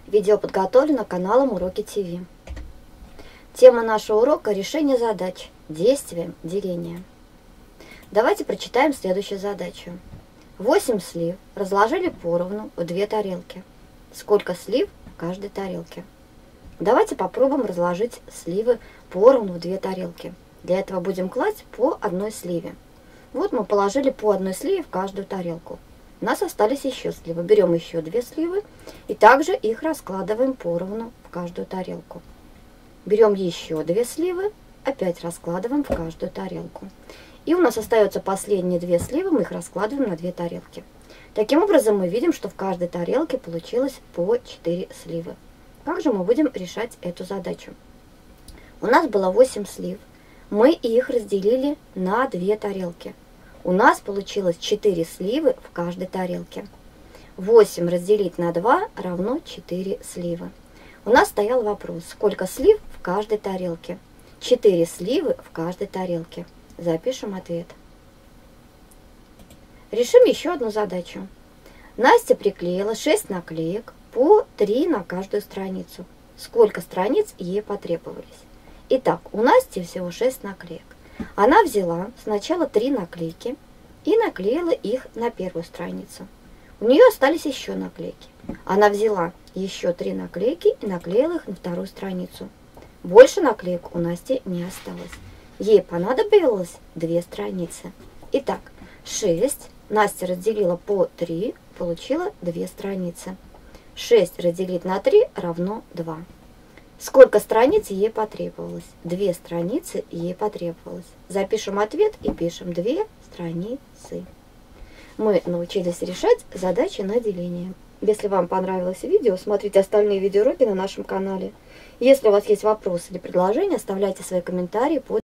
Видео подготовлено каналом Уроки ТВ. Тема нашего урока – решение задач действием деления. Давайте прочитаем следующую задачу. 8 слив разложили поровну в 2 тарелки. Сколько слив в каждой тарелке? Давайте попробуем разложить сливы поровну в 2 тарелки. Для этого будем класть по одной сливе. Вот мы положили по одной сливе в каждую тарелку. У нас остались еще сливы. Берем еще 2 сливы и также их раскладываем поровну в каждую тарелку. Берем еще 2 сливы, опять раскладываем в каждую тарелку. И у нас остается последние 2 сливы, мы их раскладываем на 2 тарелки. Таким образом мы видим, что в каждой тарелке получилось по 4 сливы. Как же мы будем решать эту задачу? У нас было 8 слив, мы их разделили на 2 тарелки. У нас получилось 4 сливы в каждой тарелке. 8 разделить на 2 равно 4 сливы. У нас стоял вопрос, сколько слив в каждой тарелке? 4 сливы в каждой тарелке. Запишем ответ. Решим еще одну задачу. Настя приклеила 6 наклеек, по 3 на каждую страницу. Сколько страниц ей потребовались? Итак, у Насти всего 6 наклеек. Она взяла сначала 3 наклейки и наклеила их на первую страницу. У нее остались еще наклейки. Она взяла еще 3 наклейки и наклеила их на вторую страницу. Больше наклеек у Насти не осталось. Ей понадобилось 2 страницы. Итак, 6 Настя разделила по 3, получила 2 страницы. 6 разделить на 3 равно 2. Сколько страниц ей потребовалось? 2 страницы ей потребовалось. Запишем ответ и пишем 2 страницы. Мы научились решать задачи на деление. Если вам понравилось видео, смотрите остальные видеоуроки на нашем канале. Если у вас есть вопросы или предложения, оставляйте свои комментарии под